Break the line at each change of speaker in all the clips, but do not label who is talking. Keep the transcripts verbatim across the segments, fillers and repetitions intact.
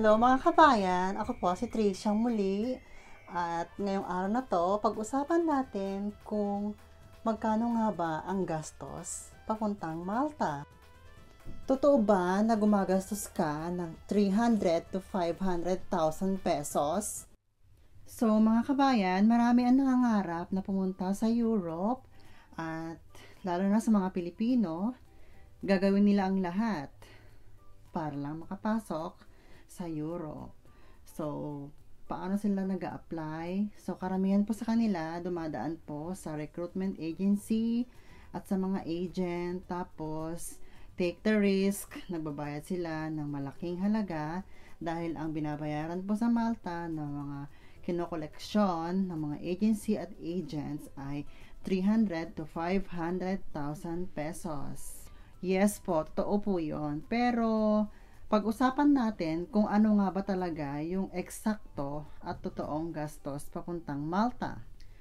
Hello mga kabayan, ako po si Tricia muli at ngayong araw na to, pag-usapan natin kung magkano nga ba ang gastos papuntang Malta. Totoo ba na gumagastos ka ng three hundred to five hundred thousand pesos? So mga kabayan, marami ang nangangarap na pumunta sa Europe at lalo na sa mga Pilipino, gagawin nila ang lahat para lang makapasok sa Europe. So, paano sila nag-a-apply? So, karamihan po sa kanila dumadaan po sa recruitment agency at sa mga agent. Tapos, take the risk. Nagbabayad sila ng malaking halaga dahil ang binabayaran po sa Malta ng mga kinokoleksyon ng mga agency at agents ay three hundred to five hundred thousand pesos. Yes po, totoo po yun. Pero, pag-usapan natin kung ano nga ba talaga yung eksakto at totoong gastos papuntang Malta.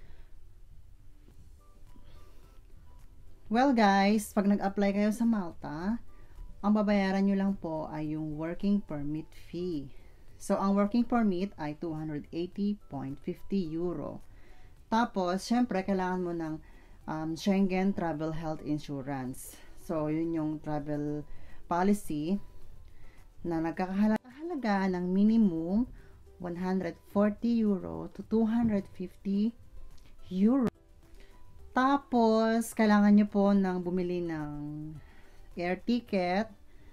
Well guys, pag nag-apply kayo sa Malta, ang babayaran nyo lang po ay yung working permit fee. So, ang working permit ay two hundred eighty point five zero euro. Tapos, syempre, kailangan mo ng um, Schengen Travel Health Insurance. So, yun yung travel policy na nagkakahalaga ng minimum one hundred forty euro to two hundred fifty euro. Tapos, kailangan nyo po ng bumili ng air ticket,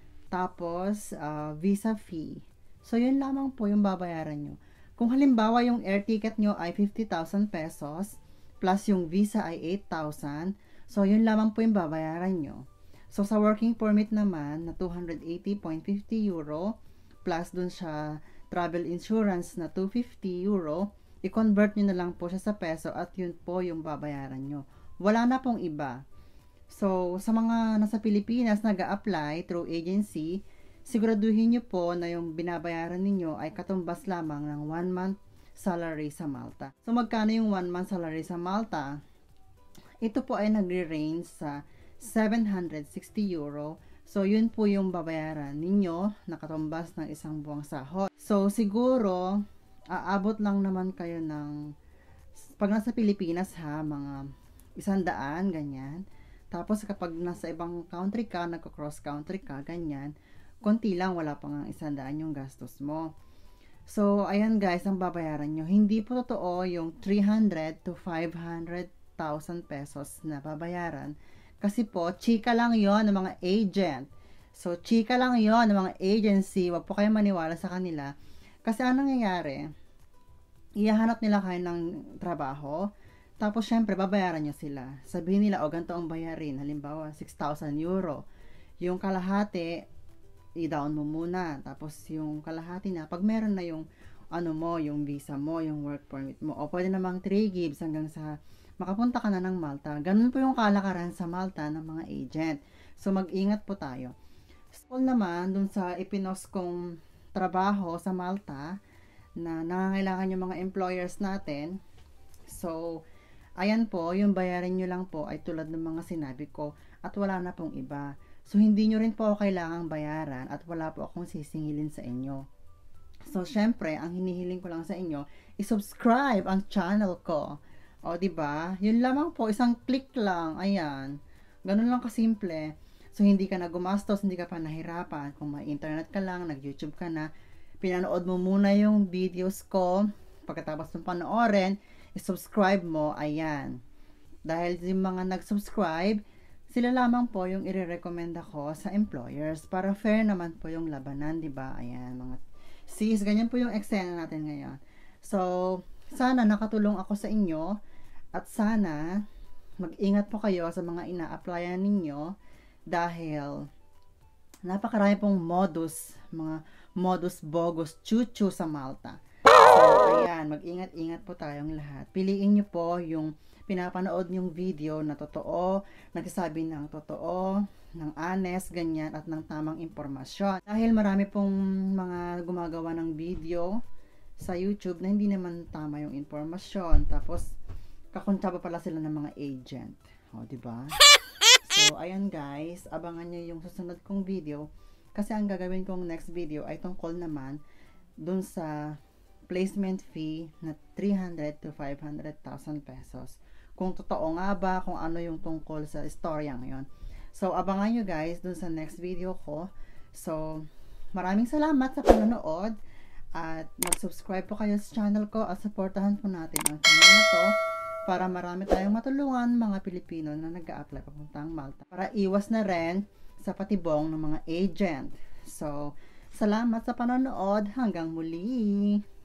tapos uh, visa fee. So, yun lamang po yung babayaran nyo. Kung halimbawa yung air ticket nyo ay fifty thousand pesos, plus yung visa ay eight thousand, so yun lamang po yung babayaran nyo. So, sa working permit naman na two hundred eighty point five zero euro plus dun sa travel insurance na two hundred fifty euro, i-convert nyo na lang po siya sa peso at yun po yung babayaran nyo. Wala na pong iba. So, sa mga nasa Pilipinas nag-a-apply through agency, siguraduhin nyo po na yung binabayaran ninyo ay katumbas lamang ng one month salary sa Malta. So, magkano yung one month salary sa Malta? Ito po ay nagre-range sa seven hundred sixty euro. So, yun po yung babayaran ninyo na katumbas ng isang buwang sahod. So, siguro, aabot lang naman kayo ng, pag nasa Pilipinas ha, mga isang daan, ganyan. Tapos, kapag nasa ibang country ka, nagko-cross country ka, ganyan, konti lang, wala pa nga isang daan yung gastos mo. So, ayan guys, ang babayaran nyo. Hindi po totoo yung three hundred to five hundred thousand pesos na babayaran. Kasi po, chika lang yon ng mga agent. So, chika lang yon ng mga agency. Huwag po kayo maniwala sa kanila. Kasi anong nangyayari? Iyahanap nila kayo ng trabaho. Tapos, syempre, babayaran nyo sila. Sabihin nila, o, ganito ang bayarin. Halimbawa, six thousand euro. Yung kalahati, i-down mo muna. Tapos, yung kalahati na, pag meron na yung, ano mo, yung visa mo, yung work permit mo, o pwede namang three gives hanggang sa makapunta ka na ng Malta. Ganun po yung kalakaran sa Malta ng mga agent. So, mag-ingat po tayo. So, naman, dun sa ipinos kong trabaho sa Malta, na nangangailangan yung mga employers natin. So, ayan po, yung bayarin nyo lang po ay tulad ng mga sinabi ko at wala na pong iba. So, hindi nyo rin po kailangang bayaran at wala po akong sisingilin sa inyo. So, syempre, ang hinihiling ko lang sa inyo, i-subscribe ang channel ko. O, diba? Yun lamang po, isang click lang. Ayan. Ganun lang kasimple. So, hindi ka na gumastos, hindi ka pa nahirapan. Kung may internet ka lang, nag-YouTube ka na, pinanood mo muna yung videos ko. Pagkatapos ng panoorin, i-subscribe mo. Ayan. Dahil yung mga nag-subscribe, sila lamang po yung i-recommend ako sa employers para fair naman po yung labanan, diba? Ayan, mga sis, ganyan po yung eksena natin ngayon. So, sana nakatulong ako sa inyo at sana mag-ingat po kayo sa mga ina-applyan ninyo dahil napakarami pong modus, mga modus bogus chuchu sa Malta. So, ayan, mag-ingat-ingat po tayong lahat. Piliin nyo po yung pinapanood nyong video na totoo, nagsasabi ng totoo, ng honest, ganyan, at ng tamang impormasyon. Dahil marami pong mga gumagawa ng video sa YouTube na hindi naman tama yung impormasyon. Tapos, kakontsaba pala sila ng mga agent. O, diba? So, ayan guys, abangan nyo yung susunod kong video. Kasi ang gagawin kong next video ay tungkol naman dun sa placement fee na three hundred to five hundred thousand pesos. Kung totoo nga ba, kung ano yung tungkol sa istorya ngayon. So, abangan nyo guys dun sa next video ko. So, maraming salamat sa panonood at mag-subscribe po kayo sa channel ko at supportahan po natin ang channel na to para marami tayong matulungan mga Pilipino na nag-a-apply papuntang Malta. Para iwas na rin sa patibong ng mga agent. So, salamat sa panonood. Hanggang muli!